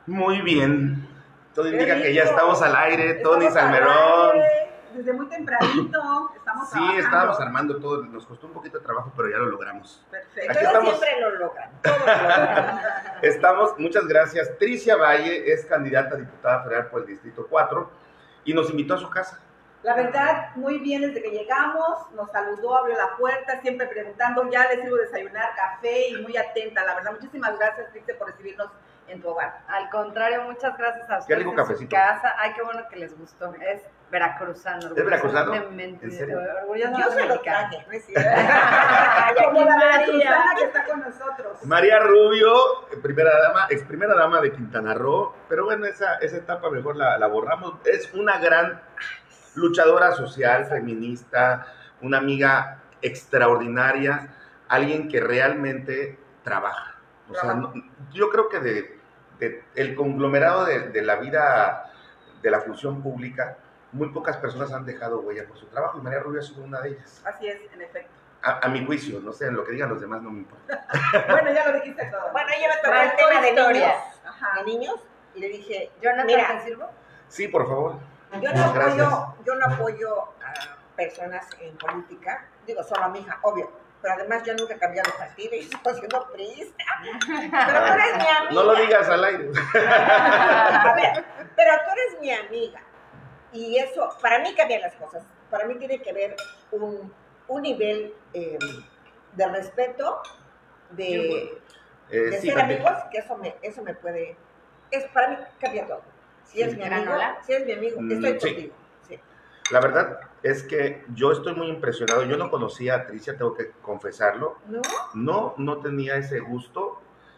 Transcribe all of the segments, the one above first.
Muy bien. Todo ¡Qué indica que ya rico! estamos al aire, Tony Estamos al Salmerón. aire, desde muy tempranito estamos Sí, trabajando. estábamos armando todo, nos costó un poquito de trabajo, pero ya lo logramos. Perfecto. Aquí Todos estamos. siempre lo logran, todos lo logran. Estamos, muchas gracias. Tricia Valle es candidata a diputada federal por el Distrito 4 y nos invitó a su casa. La verdad, muy bien desde que llegamos, nos saludó, abrió la puerta, siempre preguntando, ya les sirvo desayunar, café y muy atenta. La verdad, muchísimas gracias, Trixie, por recibirnos en tu hogar. Al contrario, muchas gracias a Qué ustedes rico en cafecito. su casa. Ay, qué bueno que les gustó. Es veracruzano. ¿Es veracruzano? orgullosamente, ¿En serio? Yo se lo traje, no es cierto. Como la María. veracruzana que está con nosotros. María Rubio, ex primera dama de Quintana Roo, pero bueno, esa etapa mejor la borramos. Es una gran luchadora social, feminista, una amiga extraordinaria, alguien que realmente trabaja. O sea, yo creo que de el conglomerado de la vida de la función pública, muy pocas personas han dejado huella por su trabajo y María Rubio ha sido una de ellas. Así es, en efecto. A mi juicio, no sé, lo que digan los demás no me importa. Bueno, ya lo dijiste todo. Bueno, ella me tocó Pero el tema de niños. historias. Ajá. De niños, y le dije, Jonathan, mira, ¿te sirvo? Sí, por favor. yo no apoyo a personas en política, digo, solo a mi hija, obvio, pero además yo nunca he cambiado de partido y estoy siendo priista. Pero tú eres mi amiga. No lo digas al aire. A ver, pero tú eres mi amiga. Y eso, para mí cambian las cosas. Para mí tiene que haber un nivel de respeto, de Sí, ser también. amigos, que eso me puede, para mí cambia todo. Si es Sí. mi amigo, Granola. estoy Sí. contigo. Sí. La verdad es que yo estoy muy impresionado. Yo no conocía a Tricia, tengo que confesarlo. ¿No? No tenía ese gusto.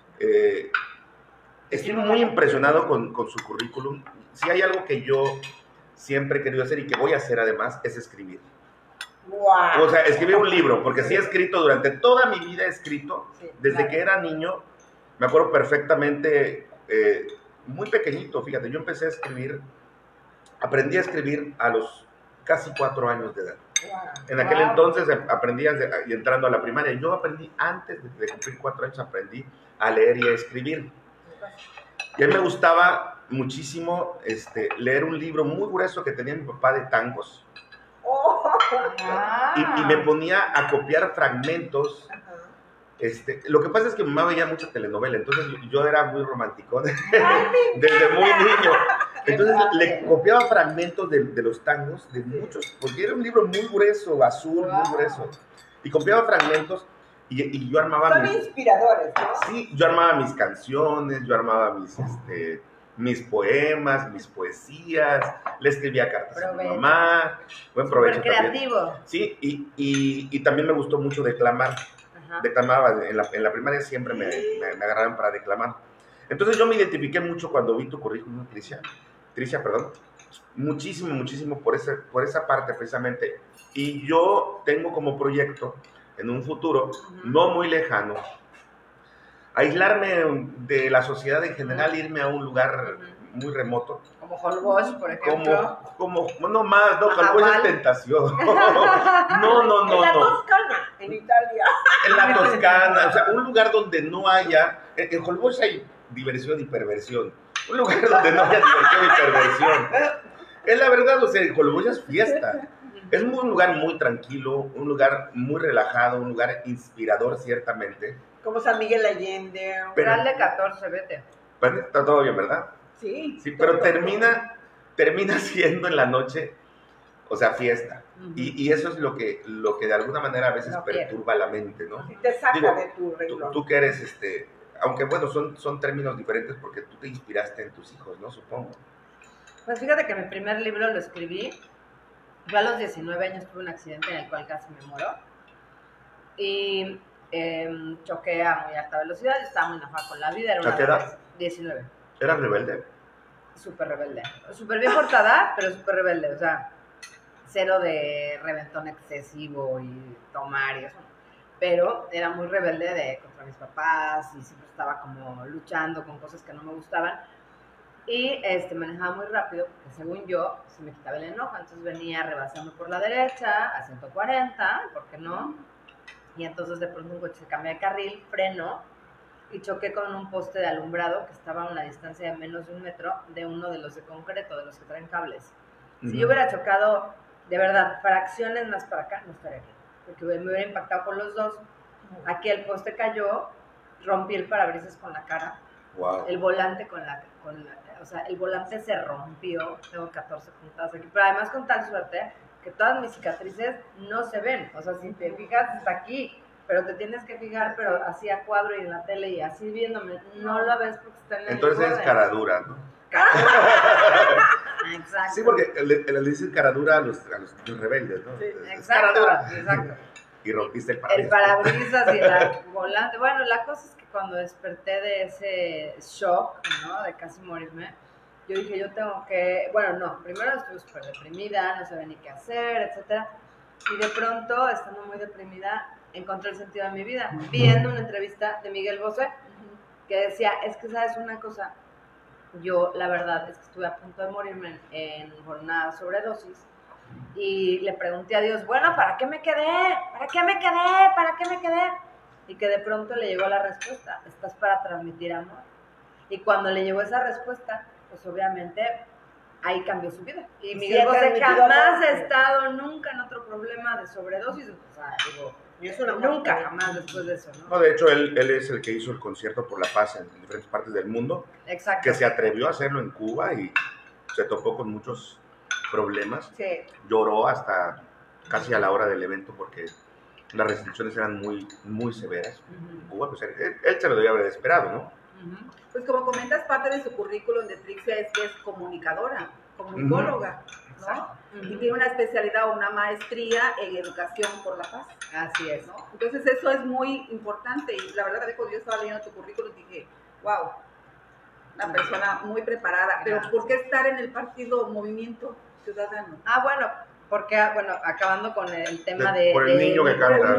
Estoy muy impresionado con su currículum. Si hay algo que yo siempre he querido hacer y que voy a hacer además, es escribir. ¡Wow! O sea, escribir un libro, porque sí he escrito durante toda mi vida, he escrito, Sí, desde claro. que era niño. Me acuerdo perfectamente, muy pequeñito, fíjate, yo empecé a escribir, aprendí a escribir a los casi 4 años de edad. Wow. En aquel Wow. entonces aprendí y entrando a la primaria. Yo aprendí, antes de cumplir 4 años, aprendí a leer y a escribir. Y a mí me gustaba muchísimo leer un libro muy grueso que tenía mi papá de tangos. Oh. Ah. Y me ponía a copiar fragmentos. Ajá. Lo que pasa es que mi mamá veía mucha telenovela, entonces yo era muy romántico Ay, desde muy niño. Entonces padre. le copiaba fragmentos de los tangos, de muchos, porque era un libro muy grueso, azul, muy grueso. Y copiaba fragmentos y yo armaba Son inspiradores, ¿no? Sí, yo armaba mis canciones, yo armaba mis poemas, mis poesías, le escribía cartas a mi Provecho. mamá. Buen provecho Súper también. creativo. Sí, y también me gustó mucho declamar. Ajá. Declamaba, en la primaria siempre me agarraban para declamar. Entonces yo me identifiqué mucho cuando vi tu currículum, Tricia, perdón, muchísimo por esa parte precisamente. Y yo tengo como proyecto, en un futuro, no muy lejano, aislarme de la sociedad en general, irme a un lugar muy remoto. Como Holbox, por ejemplo. No más, no, Ajá, Holbox es vale. tentación. No. En la Toscana, en Italia. En la Toscana, o sea, un lugar donde no haya, en Holbox hay diversión y perversión, un lugar donde no haya diversión y perversión. Es la verdad, o sea, en Holbox es fiesta. Es un lugar muy tranquilo, un lugar muy relajado, un lugar inspirador ciertamente. Como San Miguel Allende. Pero- Real de 14, vete. Pues, está todo bien, ¿verdad? Sí. Sí, pero termina siendo en la noche, o sea, fiesta. Y eso es lo que de alguna manera a veces No quiero. perturba la mente, ¿no? Te saca Digo, de tu renglón. Tú que eres, aunque bueno, son términos diferentes porque tú te inspiraste en tus hijos, ¿no? Supongo. Pues fíjate que mi primer libro lo escribí. Yo a los 19 años tuve un accidente en el cual casi me muero. Y choqué a muy alta velocidad. Yo estaba muy enojada con la vida. Era ¿A qué edad? 19. ¿Eras rebelde? Súper rebelde. Súper bien portada, pero súper rebelde. O sea, cero de reventón excesivo y tomar y eso. Pero era muy rebelde contra mis papás y siempre estaba como luchando con cosas que no me gustaban. Y manejaba muy rápido porque según yo se me quitaba el enojo. Entonces venía rebasando por la derecha a 140, ¿por qué no? Y entonces de pronto un coche se cambia de carril, freno y choqué con un poste de alumbrado que estaba a una distancia de menos de 1 metro de uno de los de concreto, de los que traen cables. Si yo hubiera chocado, de verdad, fracciones más para acá, no estaría aquí, porque me hubiera impactado con los dos. Aquí el poste cayó, rompí el parabrisas con la cara, el volante o sea, el volante se rompió, tengo 14 puntadas aquí, pero además con tal suerte que todas mis cicatrices no se ven, o sea, si te fijas está aquí, pero te tienes que fijar, pero así a cuadro y en la tele y así viéndome, no lo ves porque está en el Entonces es cara dura, ¿no? Exacto. Sí, porque le dicen cara dura a los rebeldes, ¿no? Sí, Es cara exacto, dura. exacto. Y rompiste el El parabrisas. parabrisas y la volante. Bueno, la cosa es que cuando desperté de ese shock, ¿no? De casi morirme, yo dije, yo tengo que... Bueno, no, primero estuve súper deprimida, no sabía ni qué hacer, etcétera. Y de pronto, estando muy deprimida, encontré el sentido de mi vida. Viendo una entrevista de Miguel Bosé, que decía, es que sabes una cosa, yo la verdad es que estuve a punto de morirme por una sobredosis. Y le pregunté a Dios, bueno, ¿para qué me quedé? ¿Para qué me quedé? ¿Para qué me quedé? Y que de pronto le llegó la respuesta, estás para transmitir amor. Y cuando le llegó esa respuesta, pues obviamente ahí cambió su vida. Y Miguel Bosé jamás ha estado nunca en otro problema de sobredosis. O sea, digo, nunca, jamás después de eso, ¿no? No, de hecho, él es el que hizo el concierto por la paz en diferentes partes del mundo. Exacto. Que se atrevió a hacerlo en Cuba y se topó con muchos problemas. Sí. Lloró hasta casi a la hora del evento porque las restricciones eran muy, muy severas. En Cuba, pues él se lo debía haber esperado, ¿no? Pues como comentas, parte de su currículum de Trixia es que es comunicadora, comunicóloga, ¿no? Y tiene una especialidad o una maestría en educación por la paz. Así es. ¿No? Entonces eso es muy importante y la verdad que cuando yo estaba leyendo tu currículum dije, wow, una persona muy preparada, pero ¿por qué estar en el partido Movimiento Ciudadano? Ah, bueno, porque, bueno, acabando con el tema por el niño que canta.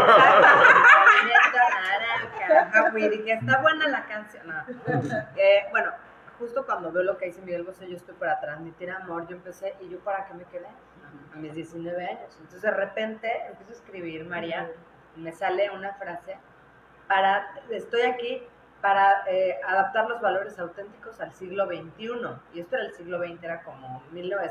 Y dije, está buena la canción. No. Bueno, justo cuando veo lo que dice Miguel Bosé, yo estoy para transmitir amor, yo empecé, ¿y yo para qué me quedé? A mis 19 años. Entonces de repente empiezo a escribir, María, y me sale una frase, estoy aquí para adaptar los valores auténticos al siglo XXI. Y esto era el siglo XX, era como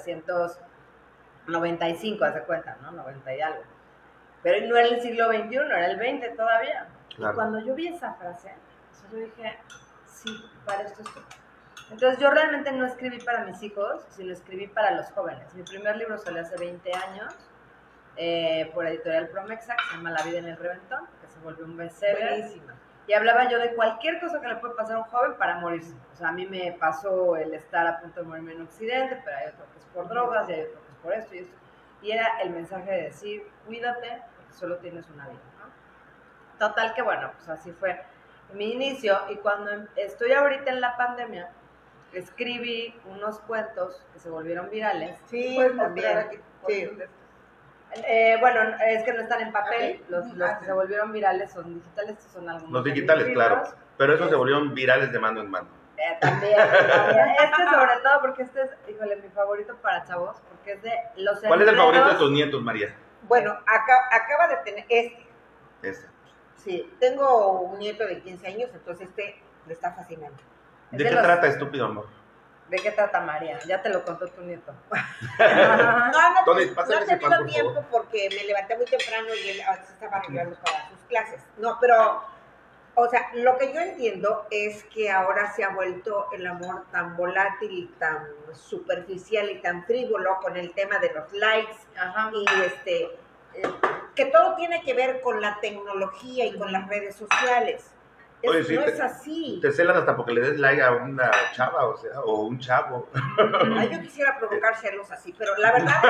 1995, haz de cuenta, ¿no? 90 y algo. Pero no era el siglo XXI, era el 20 todavía. Claro. Y cuando yo vi esa frase, yo dije, sí, para esto estoy. Entonces yo realmente no escribí para mis hijos, sino escribí para los jóvenes. Mi primer libro salió hace 20 años, por Editorial Promexa, que se llama La vida en el reventón, que se volvió un bestseller. Buenísima. Y hablaba yo de cualquier cosa que le puede pasar a un joven para morirse. O sea, a mí me pasó el estar a punto de morirme en un accidente, pero hay otro que es por drogas, y hay otro que es por esto y esto. Y era el mensaje de decir, cuídate, porque solo tienes una vida, ¿no? Total que bueno, pues así fue mi inicio. Y cuando estoy ahorita en la pandemia, escribí unos cuentos que se volvieron virales. Sí, ¿Puedes también. mostrar aquí? Sí. Bueno, es que no están en papel, los que se volvieron virales son digitales, estos son algunos. Los digitales, libros. Claro, pero esos se volvieron virales de mano en mano. También. Sobre todo porque este es, híjole, mi favorito para chavos, porque es de los ¿Cuál es el favorito de tus nietos, María? Bueno, acaba de tener Este. Sí, tengo un nieto de 15 años, entonces le está fascinando. ¿De qué trata, estúpido amor? ¿De qué trata, María? Ya te lo contó tu nieto. No he pásame ese tenido pan, por tiempo favor. porque me levanté muy temprano y él se estaba arreglando para sus clases. No, pero, o sea, lo que yo entiendo es que ahora se ha vuelto el amor tan volátil y tan superficial y tan frívolo con el tema de los likes. Ajá. Y que todo tiene que ver con la tecnología y con las redes sociales. Oye, sí, no es así. Te celan hasta porque le des like a una chava, o un chavo. Ay, yo quisiera provocar celos así, pero la verdad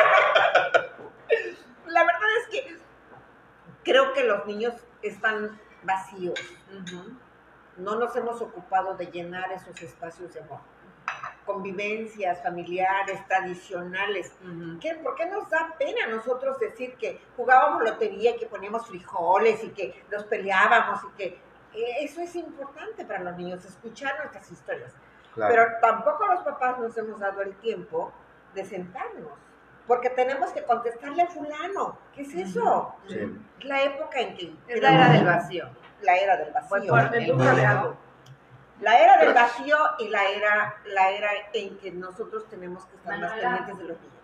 es que creo que los niños están vacíos. No nos hemos ocupado de llenar esos espacios de amor. Convivencias familiares, tradicionales. ¿Por qué nos da pena a nosotros decir que jugábamos lotería y que poníamos frijoles y que nos peleábamos y que eso es importante para los niños, escuchar nuestras historias? Claro. Pero tampoco los papás nos hemos dado el tiempo de sentarnos porque tenemos que contestarle a fulano. ¿Qué es eso? Sí. Es la época en que... Es la era del vacío. La era del Fue vacío. por el mundo. La era del vacío y la era en que nosotros tenemos que estar más pendientes de los niños.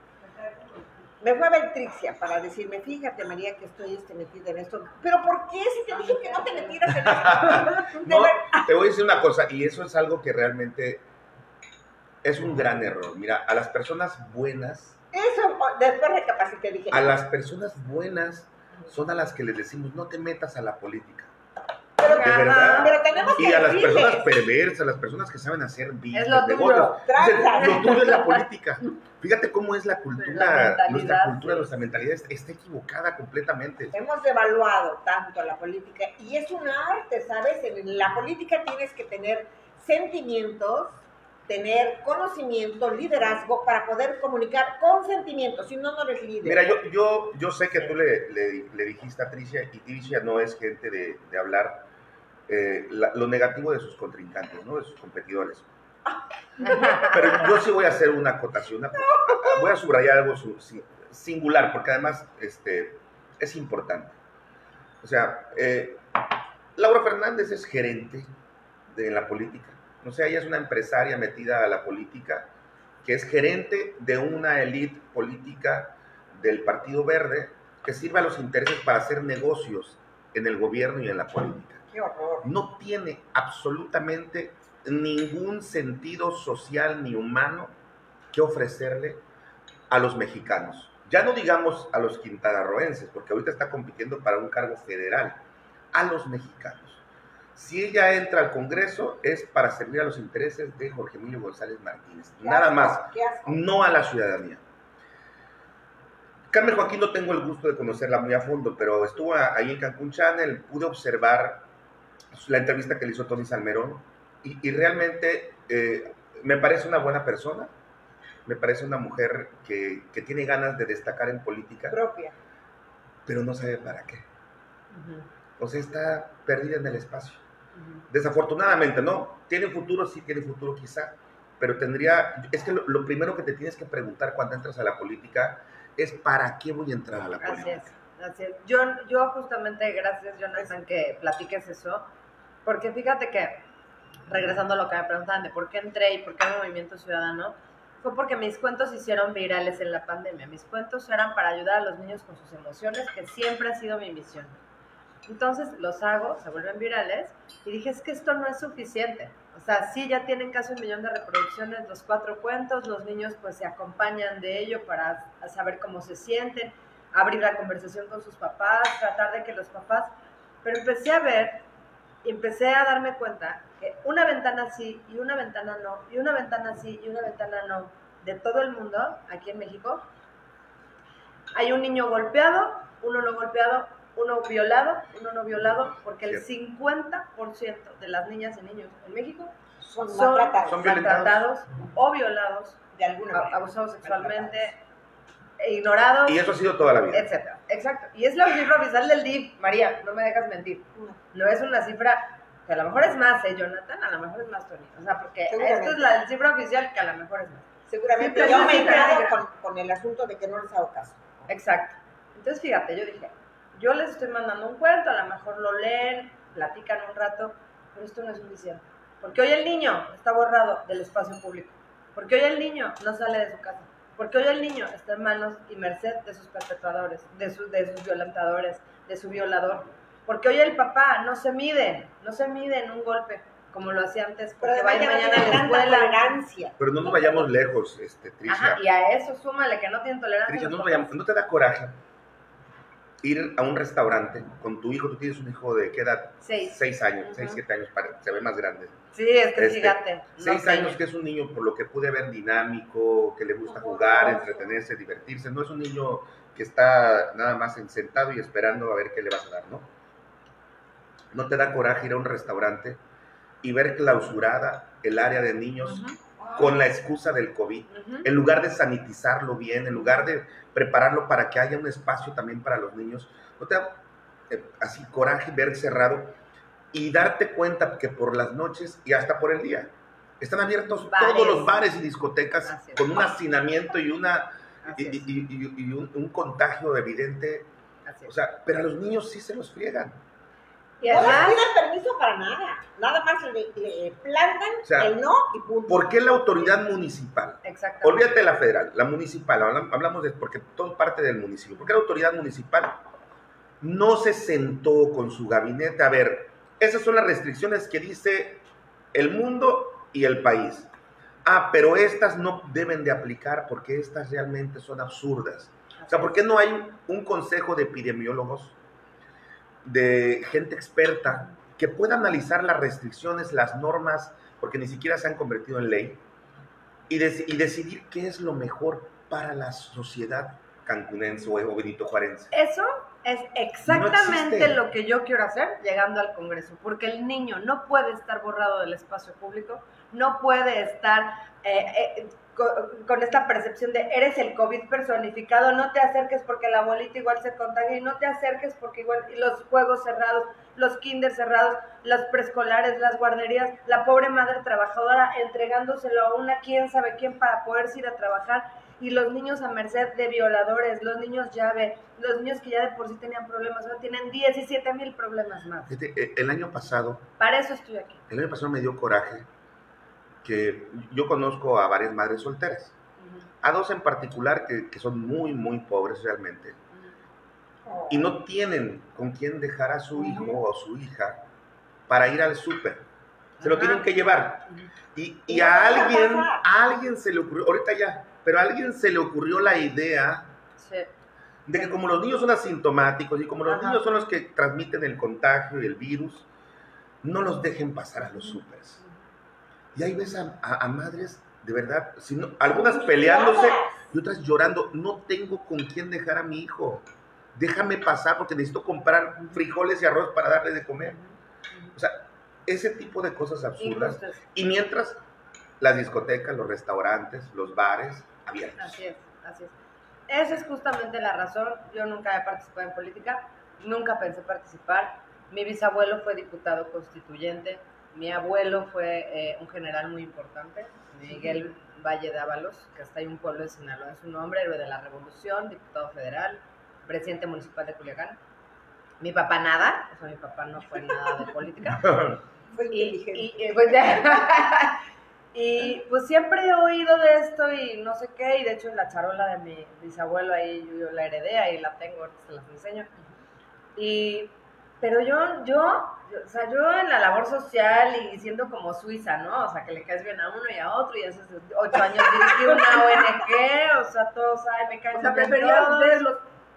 Me fue a ver Trixia para decirme, fíjate María que estoy metida en esto. ¿Pero por qué? Si te dije que no te metieras en esto. No, te voy a decir una cosa, y eso es algo que realmente es un gran error. Mira, a las personas buenas, Eso, después recapacité, dije. a las personas buenas son a las que les decimos, no te metas a la política. Pero, De verdad. pero tenemos Y que a las decirles. personas perversas, las personas que saben hacer business, Es lo tuyo. negocios. Tranza. Dicen, lo tuyo es la política. Fíjate cómo es la cultura, mentalidad, nuestra cultura, sí. nuestra mentalidad está equivocada completamente. Hemos devaluado tanto la política y es un arte, ¿sabes? En la política tienes que tener sentimientos, tener conocimiento, liderazgo para poder comunicar con sentimientos, si no, no eres líder. Mira, yo sé que tú le dijiste a Tricia, y Tricia no es gente de hablar lo negativo de sus contrincantes, ¿no? De sus competidores. Pero yo sí voy a hacer una acotación, voy a subrayar algo singular, porque además es importante. O sea, Laura Fernández es gerente de la política. O sea, ella es una empresaria metida a la política, que es gerente de una élite política del Partido Verde, que sirve a los intereses para hacer negocios en el gobierno y en la política. ¡Qué horror! No tiene absolutamente ningún sentido social ni humano que ofrecerle a los mexicanos. Ya no digamos a los quintanarroenses, porque ahorita está compitiendo para un cargo federal, a los mexicanos. Si ella entra al Congreso es para servir a los intereses de Jorge Emilio González Martínez, nada más, ¡Qué asco! no a la ciudadanía. Carmen Joaquín no tengo el gusto de conocerla muy a fondo, pero estuvo ahí en Cancún Channel, pude observar la entrevista que le hizo Tony Salmerón y realmente me parece una buena persona, me parece una mujer que tiene ganas de destacar en política, Propia. pero no sabe para qué. O sea, está perdida en el espacio. Desafortunadamente, ¿no? ¿Tiene futuro? Sí, tiene futuro quizá, pero es que lo primero que te tienes que preguntar cuando entras a la política es ¿para qué voy a entrar a la política? Así es. Yo justamente, gracias Jonathan que platiques eso, porque fíjate que, regresando a lo que me preguntaban de por qué entré y por qué el Movimiento Ciudadano, fue porque mis cuentos se hicieron virales en la pandemia. Mis cuentos eran para ayudar a los niños con sus emociones, que siempre ha sido mi misión. Entonces los hago, se vuelven virales, y dije, es que esto no es suficiente. O sea, sí, ya tienen casi 1 millón de reproducciones los 4 cuentos, los niños pues se acompañan de ello para saber cómo se sienten, abrir la conversación con sus papás, tratar de que los papás... Pero empecé a ver, y empecé a darme cuenta que una ventana sí, y una ventana no, y una ventana sí, y una ventana no, de todo el mundo, aquí en México, hay un niño golpeado, uno no golpeado, uno violado, uno no violado, porque el 50% de las niñas y niños en México Son son maltratados. Son maltratados o violados, De alguna manera. abusados sexualmente, ignorados, Y eso ha sido toda la vida. etcétera. Exacto. Y es la cifra oficial del DIF, María, no me dejas mentir. No es una cifra que a lo mejor es más, Jonathan, a lo mejor es más, Tony. O sea, porque Seguramente. esto es la cifra oficial que a lo mejor es más. Seguramente. Sí, Yo me he precisamente. enterado con el asunto de que no les hago caso. Exacto. Entonces, fíjate, yo dije, yo les estoy mandando un cuento, a lo mejor lo leen, platican un rato, pero esto no es suficiente. Porque hoy el niño está borrado del espacio público. Porque hoy el niño no sale de su casa. Porque hoy el niño está en manos y merced de sus perpetradores, de sus violentadores, de su violador. Porque hoy el papá no se mide en un golpe, como lo hacía antes, Pero porque además vaya ya no mañana a tienen la tanta escuela. tolerancia. Pero no nos vayamos lejos, Tricia. Ajá, y a eso súmale que no tienen tolerancia. Tricia, los no, papás. ¿no te da coraje ir a un restaurante con tu hijo? Tú tienes un hijo de ¿qué edad? 6 años, 6, 7 años, se ve más grande. Sí, es que es gigante. 6 años, que es un niño, por lo que pude ver, dinámico, que le gusta jugar, entretenerse, divertirse. No es un niño que está nada más sentado y esperando a ver qué le vas a dar, ¿no? ¿No te da coraje ir a un restaurante y ver clausurada el área de niños con la excusa del COVID? En lugar de sanitizarlo bien, en lugar de prepararlo para que haya un espacio también para los niños, ¿no te da así coraje ver cerrado y darte cuenta que por las noches y hasta por el día están abiertos Bares. todos los bares y discotecas Así es. con un hacinamiento y una y un contagio evidente. Así O es. sea, pero a los niños sí se los friegan. Y No les además, piden permiso para nada. Nada más le plantan O sea, el no y punto. ¿Por qué la autoridad municipal? exactamente. Olvídate de la federal, la municipal, hablamos de, porque todo parte del municipio. ¿Por qué la autoridad municipal no se sentó con su gabinete? A ver, esas son las restricciones que dice el mundo y el país. Ah, pero estas no deben de aplicar porque estas realmente son absurdas. O sea, ¿por qué no hay un consejo de epidemiólogos, de gente experta, que pueda analizar las restricciones, las normas, porque ni siquiera se han convertido en ley, y decidir qué es lo mejor para la sociedad cancunense o benitojuarense? Eso es No exactamente existe. lo que yo quiero hacer llegando al Congreso, porque el niño no puede estar borrado del espacio público, no puede estar con esta percepción de eres el COVID personificado, no te acerques porque la abuelita igual se contagia y no te acerques porque igual y los juegos cerrados, los kinder cerrados, los preescolares, las guarderías, la pobre madre trabajadora entregándoselo a una quién sabe quién para poderse ir a trabajar y los niños a merced de violadores, los niños llave, los niños que ya de por sí tenían problemas, ahora tienen 17,000 problemas más. El año pasado Para eso estoy aquí. me dio coraje que yo conozco a varias madres solteras, a dos en particular que son muy, muy pobres realmente, y no tienen con quién dejar a su hijo o su hija para ir al súper. Se lo Ajá. tienen que llevar. Y Y a no puede pasar. alguien se le ocurrió, ahorita ya, pero a alguien se le ocurrió la idea Sí. de que como los niños son asintomáticos y como los Ajá. niños son los que transmiten el contagio y el virus, no los dejen pasar a los súperes. Y ahí ves a madres, de verdad, algunas peleándose y otras llorando. No tengo con quién dejar a mi hijo. Déjame pasar porque necesito comprar frijoles y arroz para darle de comer. O sea, ese tipo de cosas absurdas. Injustas. Y mientras, las discotecas, los restaurantes, los bares abiertos. Así es, así es. Esa es justamente la razón. Yo nunca he participado en política, nunca pensé participar. Mi bisabuelo fue diputado constituyente, mi abuelo fue un general muy importante, Miguel Valle de Ábalos, que hasta hay un pueblo de Sinaloa en su nombre, héroe de la Revolución, diputado federal, presidente municipal de Culiacán. Mi papá nada, o sea, mi papá no fue nada de política. Fue inteligente. Y pues siempre he oído de esto y no sé qué, y de hecho la charola de mi bisabuelo ahí yo la heredé, ahí la tengo, ahorita se las enseño. Pero o sea, yo en la labor social y siendo como Suiza, ¿no? O sea, que le caes bien a uno y a otro, y hace 8 años dirigí una ONG, o sea, todos, ay, me caen O sea, bien preferías todos. ver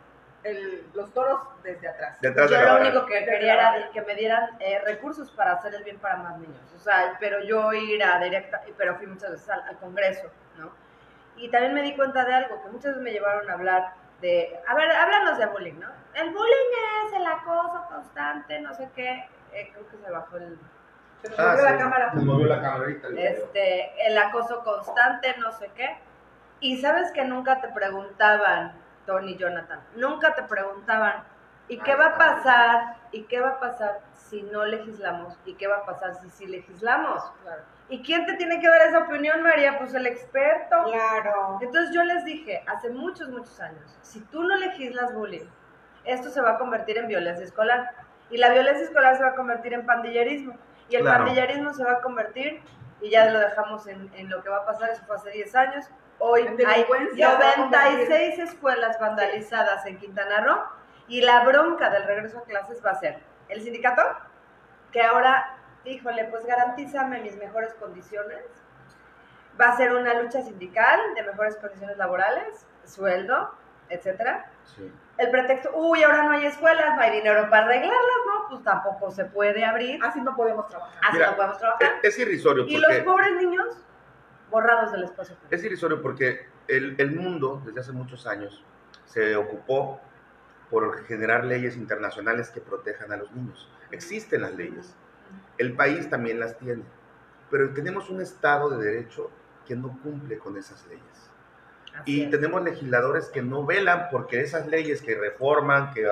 los toros desde atrás. Detrás de Yo la lo barra. único que quería era que me dieran recursos para hacer el bien para más niños. O sea, pero yo ir a directa, pero fui muchas veces al Congreso, ¿no? Y también me di cuenta de algo, que muchas veces me llevaron a hablar de, a ver, háblanos de bullying, ¿no? El bullying es el acoso constante, no sé qué, creo que se bajó Se nos movió la sí. cámara. Se movió la cámara ahorita. el acoso constante, no sé qué. Y sabes que nunca te preguntaban, Tony y Jonathan, nunca te preguntaban, ¿y qué va a pasar? ¿Y qué va a pasar si no legislamos? ¿Y qué va a pasar si sí legislamos? Claro. ¿Y quién te tiene que dar esa opinión, María? Pues el experto. Claro. Entonces yo les dije, hace muchos, muchos años, si tú no legislas bullying, esto se va a convertir en violencia escolar. Y la violencia escolar se va a convertir en pandillerismo. Y el Claro. pandillerismo se va a convertir, y ya lo dejamos en lo que va a pasar, eso fue hace 10 años. Hoy En hay delincuencia, se va a 96 escuelas vandalizadas en Quintana Roo, y la bronca del regreso a clases va a ser el sindicato, que ahora, híjole, pues garantízame mis mejores condiciones. Va a ser una lucha sindical de mejores condiciones laborales, sueldo, etcétera. Sí. El pretexto, uy, ahora no hay escuelas, no hay dinero para arreglarlas, ¿no? Pues tampoco se puede abrir, Así no podemos trabajar. así Mira, no podemos trabajar. Es irrisorio Y porque... los pobres niños borrados del espacio público. Es irrisorio porque el mundo, desde hace muchos años, se ocupó por generar leyes internacionales que protejan a los niños. Existen las leyes. El país también las tiene. Pero tenemos un Estado de Derecho que no cumple con esas leyes. Así Y es. tenemos legisladores que no velan porque esas leyes que reforman, que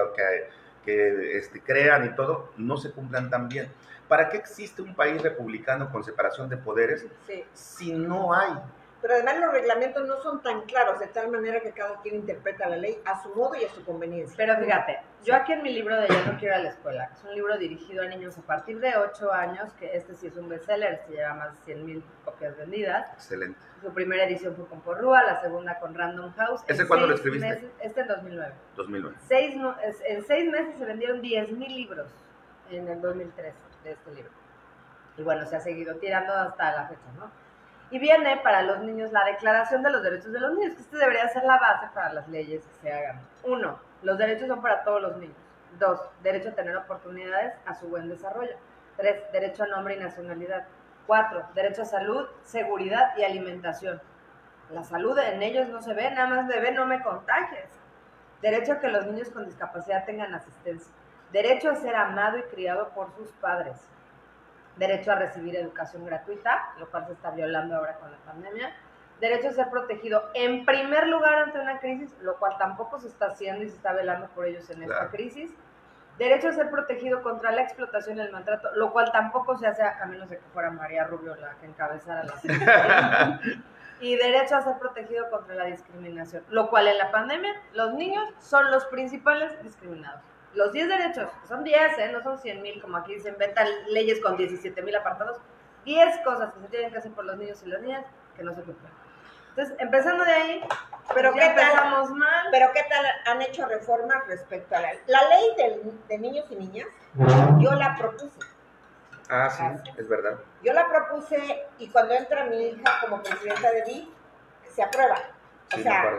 crean y todo, no se cumplan tan bien. ¿Para qué existe un país republicano con separación de poderes Sí. si no hay Pero además los reglamentos no son tan claros, de tal manera que cada quien interpreta la ley a su modo y a su conveniencia. Pero fíjate, yo aquí en mi libro de Ya no quiero ir a la escuela, es un libro dirigido a niños a partir de 8 años, que este sí es un bestseller, este lleva más de 100,000 copias vendidas. Excelente. Su primera edición fue con Porrúa, la segunda con Random House. ¿Ese cuándo lo escribiste? Este en 2009. 2009. En 6 meses se vendieron 10,000 libros en el 2013 de este libro. Y bueno, se ha seguido tirando hasta la fecha, ¿no? Y viene para los niños la Declaración de los Derechos de los Niños, que este debería ser la base para las leyes que se hagan. 1. Los derechos son para todos los niños. 2. Derecho a tener oportunidades a su buen desarrollo. 3. Derecho a nombre y nacionalidad. 4. Derecho a salud, seguridad y alimentación. La salud en ellos no se ve, nada más bebé, no me contagies. Derecho a que los niños con discapacidad tengan asistencia. Derecho a ser amado y criado por sus padres. Derecho a recibir educación gratuita, lo cual se está violando ahora con la pandemia. Derecho a ser protegido en primer lugar ante una crisis, lo cual tampoco se está haciendo y se está velando por ellos en esta crisis. Derecho a ser protegido contra la explotación y el maltrato, lo cual tampoco se hace a menos de que fuera María Rubio la que encabezara la secretaría. Y derecho a ser protegido contra la discriminación, lo cual en la pandemia los niños son los principales discriminados. Los 10 derechos, son 10, no son 100,000, como aquí se inventan leyes con 17,000 apartados. 10 cosas que se tienen que hacer por los niños y las niñas que no se cumplen. Entonces, empezando de ahí, pero ya empezamos mal. Pero ¿qué tal han hecho reformas respecto a la ley de niños y niñas? Yo la propuse. Ah, sí, es verdad. Yo la propuse y cuando entra mi hija como presidenta de DIF, se aprueba. Sí, o sea,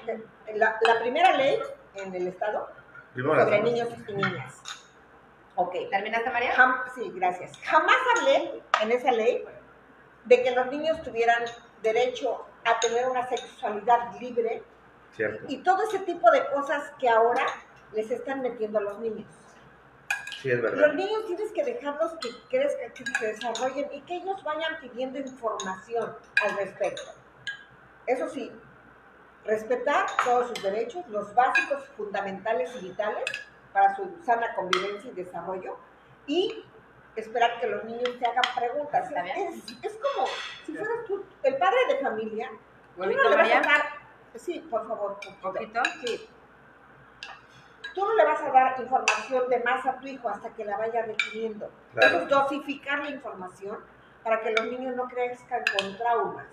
la primera ley en el Estado sobre niños y niñas. Ok. ¿Terminaste, María? Sí, gracias. Jamás hablé en esa ley de que los niños tuvieran derecho a tener una sexualidad libre. Cierto. Y todo ese tipo de cosas que ahora les están metiendo a los niños. Sí, es verdad. Los niños tienes que dejarlos que crezcan, que se desarrollen y que ellos vayan pidiendo información al respecto. Eso sí, respetar todos sus derechos, los básicos, fundamentales y vitales para su sana convivencia y desarrollo, y esperar que los niños te hagan preguntas. Es como si fueras tú, el padre de familia. Tú no le vas a dar, sí, por favor, ¿Poquito? Sí. Tú no le vas a dar información de más a tu hijo hasta que la vaya requiriendo. Claro. Entonces, dosificar la información para que los niños no crezcan con traumas.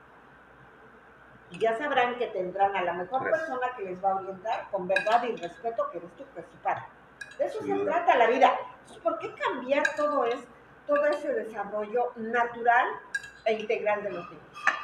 Y ya sabrán que tendrán a la mejor persona que les va a orientar con verdad y respeto, que eres tú, que es su padre. De eso se trata la vida. Entonces, ¿por qué cambiar todo ese desarrollo natural e integral de los niños?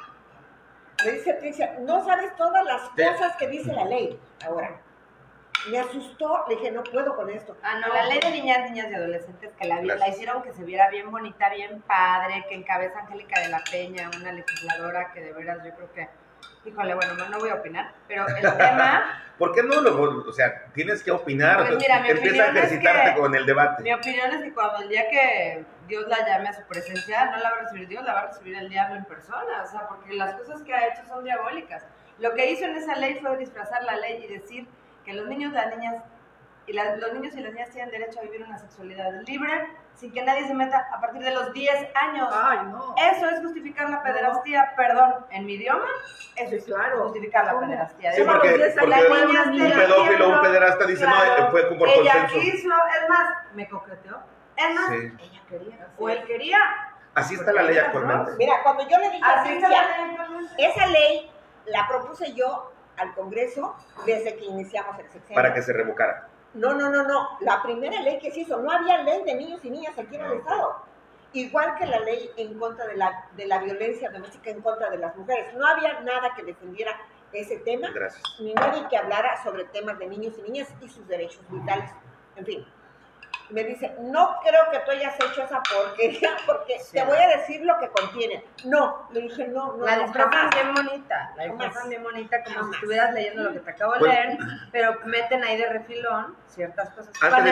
Me dice Tricia, no sabes todas las cosas que dice la ley. Ahora, me asustó, le dije, no puedo con esto. La ley de niñas y adolescentes que la hicieron que se viera bien bonita, bien padre, que encabeza Angélica de la Peña, una legisladora que de veras yo creo que, híjole, bueno, no voy a opinar, pero el tema... ¿Por qué no o sea, tienes que opinar? Pues mira, mi empieza a ejercitarte con el debate. Mi opinión es que cuando el día que Dios la llame a su presencia, no la va a recibir Dios, la va a recibir el diablo en persona, o sea, porque las cosas que ha hecho son diabólicas. Lo que hizo en esa ley fue disfrazar la ley y decir que los niños, las niñas los niños y las niñas tienen derecho a vivir una sexualidad libre sin que nadie se meta a partir de los 10 años. Ay, no. Eso es justificar la pederastía, perdón, en mi idioma, eso es justificar la pederastía. Sí, porque un pedófilo o un pederasta dice, no, fue por consenso. Ella quiso, es más, me coqueteó, es más, ella quería, o él quería. Así está la ley actualmente. Mira, cuando yo le dije a Tricia, actualmente. esa ley la propuse yo al Congreso desde que iniciamos el sexenio. Para que se revocara. No. La primera ley que se hizo, no había ley de niños y niñas aquí en el Estado. Igual que la ley en contra de la violencia doméstica en contra de las mujeres. No había nada que defendiera ese tema. Gracias. Ni nadie que hablara sobre temas de niños y niñas y sus derechos vitales. En fin. Me dice, no creo que tú hayas hecho esa porquería porque te voy a decir lo que contiene. No, le dije, no. La disfrazan bien bonita, como si estuvieras leyendo lo que te acabo de leer, pero meten ahí de refilón ciertas cosas. Antes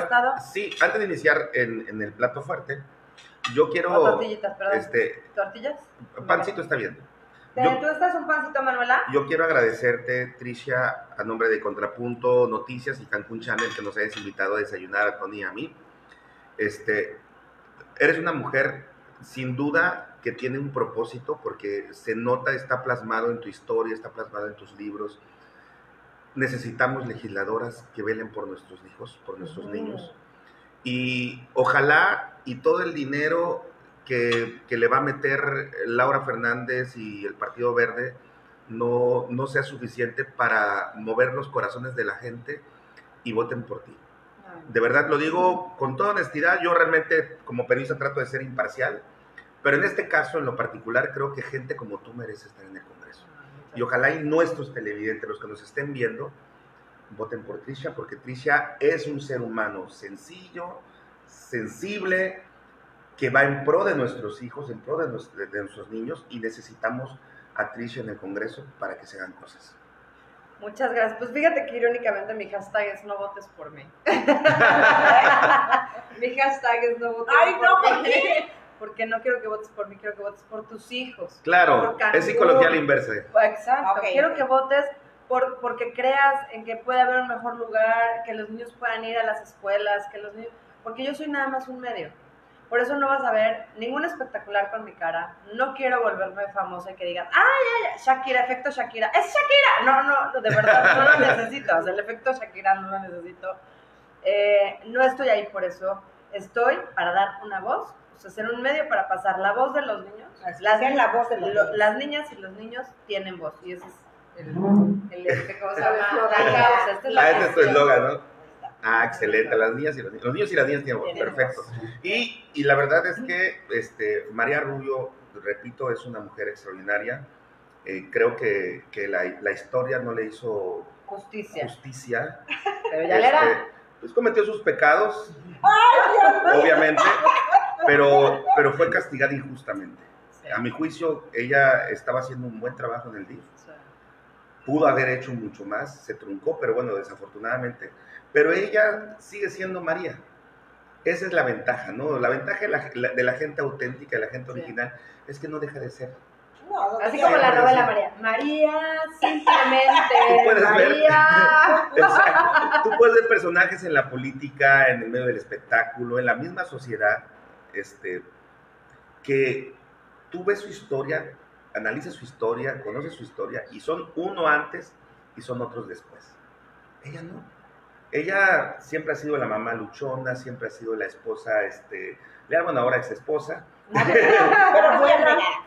de iniciar en el plato fuerte, yo quiero... tortillitas, perdón. ¿Tortillas? Pancito está bien. ¿Tú estás un pancito, Manuela? Yo quiero agradecerte, Tricia, a nombre de Contrapunto Noticias y Cancún Channel, que nos hayas invitado a desayunar a Tony y a mí. Eres una mujer sin duda que tiene un propósito porque se nota, está plasmado en tu historia, está plasmado en tus libros. Necesitamos legisladoras que velen por nuestros hijos, por nuestros niños. Y ojalá y todo el dinero que le va a meter Laura Fernández y el Partido Verde no sea suficiente para mover los corazones de la gente y voten por ti. De verdad lo digo con toda honestidad. Yo realmente como periodista trato de ser imparcial, pero en este caso en lo particular creo que gente como tú merece estar en el Congreso. Y ojalá y nuestros televidentes, los que nos estén viendo, voten por Tricia, porque Tricia es un ser humano sencillo, sensible, que va en pro de nuestros hijos, en pro de nuestros niños, y necesitamos a Tricia en el Congreso para que se hagan cosas. Muchas gracias. Pues fíjate que irónicamente mi hashtag es no votes por mí. Mi hashtag es no votes Ay, no, por ¿por mí. qué? Porque no quiero que votes por mí, quiero que votes por tus hijos. Claro, es psicología a la inversa. Exacto. Okay. Quiero que votes porque creas en que puede haber un mejor lugar, que los niños puedan ir a las escuelas, que los niños... Porque yo soy nada más un medio. Por eso no vas a ver ningún espectacular con mi cara. No quiero volverme famosa y que digan, ¡ay, Shakira, efecto Shakira! ¡Es Shakira! No, de verdad, no lo necesito. O sea, el efecto Shakira no lo necesito. No estoy ahí por eso. Estoy para dar una voz, o sea, ser un medio para pasar la voz de los niños. La voz de los niños. Las niñas y los niños tienen voz. Y ese es ¿cómo se llama? La causa. Esta es la Ese es tu cuestión. eslogan, ¿no? Ah, excelente, las niñas y los niños y las niñas tienen voz, perfecto. Y la verdad es que María Rubio, repito, es una mujer extraordinaria. Creo que la historia no le hizo justicia. Pero ya le era. Pues cometió sus pecados, obviamente, pero fue castigada injustamente. Sí. A mi juicio, ella estaba haciendo un buen trabajo en el DIF. Sí. Pudo haber hecho mucho más, se truncó, pero bueno, desafortunadamente. Pero ella sigue siendo María. Esa es la ventaja, ¿no? La ventaja de la gente auténtica, de la gente original, es que no deja de ser. No, así como la novela María. María, simplemente. Tú puedes María. Tú puedes ver personajes en la política, en el medio del espectáculo, en la misma sociedad, que tú ves su historia, analizas su historia, conoces su historia, y son uno antes y son otros después. Ella no. Ella siempre ha sido la mamá luchona, siempre ha sido la esposa, le llaman ahora ex esposa. Pero fue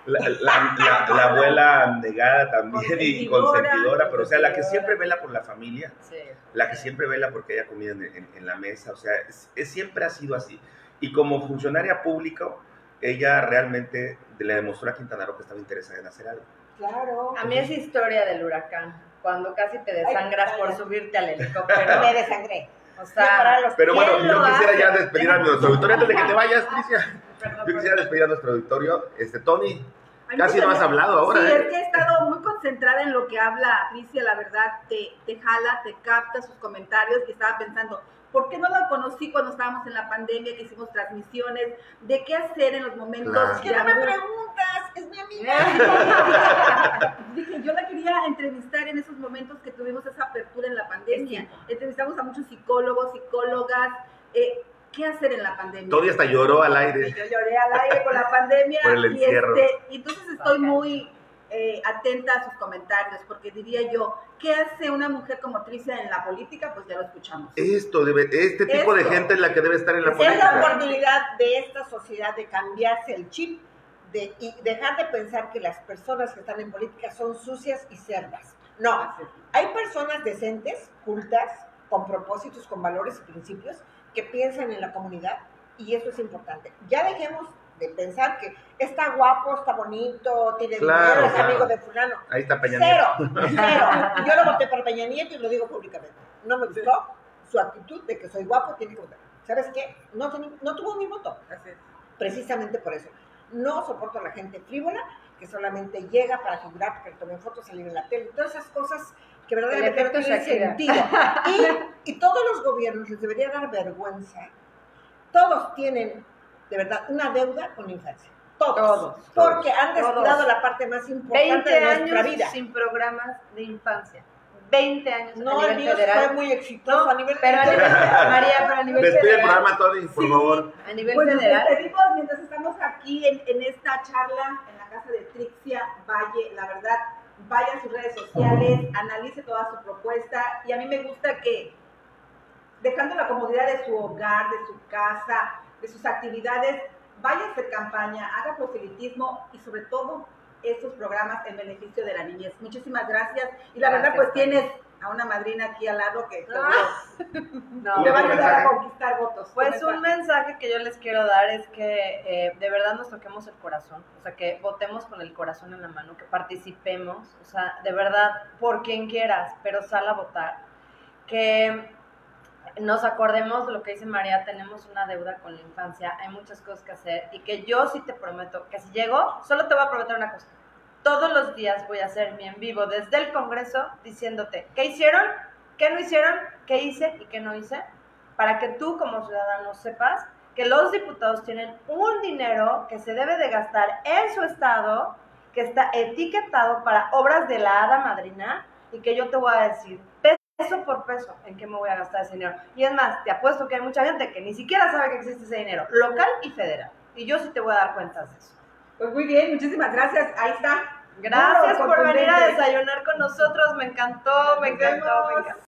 la abuela abnegada también y consentidora, pero o sea, la que siempre vela por la familia, Sí. la que siempre vela porque haya comida en la mesa, o sea, siempre ha sido así. Y como funcionaria pública, ella realmente le demostró a Quintana Roo que estaba interesada en hacer algo. Claro. A mí esa historia del huracán, cuando casi te desangras por subirte al helicóptero. Me desangré. O sea, Pero bueno, ¿quién yo lo quisiera hace? ya despedir a nuestro auditorio antes de que te vayas, Tricia. Perdón, Yo quisiera despedir a nuestro auditorio. Tony, A mí casi me no has salió- hablado ahora, Sí, ¿eh? es que he estado muy concentrada en lo que habla Tricia, la verdad, te jala, te capta sus comentarios, y estaba pensando, ¿por qué no la conocí cuando estábamos en la pandemia, que hicimos transmisiones, de qué hacer en los momentos Claro. Es que de no me angustia? preguntas, es mi amiga. Dije, yo la quería entrevistar en esos momentos que tuvimos esa apertura en la pandemia. Entrevistamos a muchos psicólogos, psicólogas, ¿qué hacer en la pandemia? Tony hasta lloró al Y aire. yo lloré al aire con la pandemia. Por el encierro. Y entonces estoy muy atenta a sus comentarios, porque diría yo, ¿qué hace una mujer como Tricia en la política? Pues ya lo escuchamos. Este tipo de gente es la que debe estar en la Es la política. oportunidad de esta sociedad de cambiarse el chip y dejar de pensar que las personas que están en política son sucias y cerdas. No, hay personas decentes, cultas, con propósitos, con valores y principios, que piensan en la comunidad, y eso es importante. Ya dejemos de pensar que está guapo, está bonito, tiene dinero, es amigo de fulano. Ahí está Peña Nieto. Cero. Yo no voté por Peña Nieto y lo digo públicamente. No me gustó su actitud de que soy guapo, tiene que votar. ¿Sabes qué? No tuvo mi voto. Precisamente por eso. No soporto a la gente frívola que solamente llega para figurar, para que tomen fotos, salir en la tele, todas esas cosas que verdaderamente no tienen sentido. Y todos los gobiernos les debería dar vergüenza. Todos tienen, de verdad, una deuda con la infancia. Todos. Porque han descuidado la parte más importante de nuestra vida. Sin programas de infancia. 20 años No, a el nivel mío federal. fue muy exitoso a nivel Pero a nivel, María, pero a nivel Despide el federal. programa, Tony, por favor. A nivel Pues nos federal. despedimos mientras estamos aquí en esta charla en la casa de Trixia Valle. La verdad, vaya a sus redes sociales, analice toda su propuesta y a mí me gusta que, dejando la comodidad de su hogar, de su casa, de sus actividades, vaya a hacer campaña, haga proselitismo y sobre todo estos programas en beneficio de la niñez. Muchísimas gracias. Y la verdad, pues tienes a una madrina aquí al lado que No, te va a ayudar a conquistar votos. Pues un mensaje que yo les quiero dar es que de verdad nos toquemos el corazón, o sea, que votemos con el corazón en la mano, que participemos, o sea, de verdad, por quien quieras, pero sal a votar, que nos acordemos de lo que dice María, tenemos una deuda con la infancia, hay muchas cosas que hacer y que yo sí te prometo que si llego, solo te voy a prometer una cosa, todos los días voy a hacer mi en vivo desde el Congreso diciéndote qué hicieron, qué no hicieron, qué hice y qué no hice, para que tú como ciudadano sepas que los diputados tienen un dinero que se debe de gastar en su estado, que está etiquetado para obras de la hada madrina y que yo te voy a decir peso por peso en qué me voy a gastar ese dinero. Y es más, te apuesto que hay mucha gente que ni siquiera sabe que existe ese dinero, local y federal. Y yo sí te voy a dar cuentas de eso. Pues muy bien, muchísimas gracias. Ahí está. Gracias Duro, por venir a contundente. desayunar con nosotros. Me encantó, me encantó, me encantó.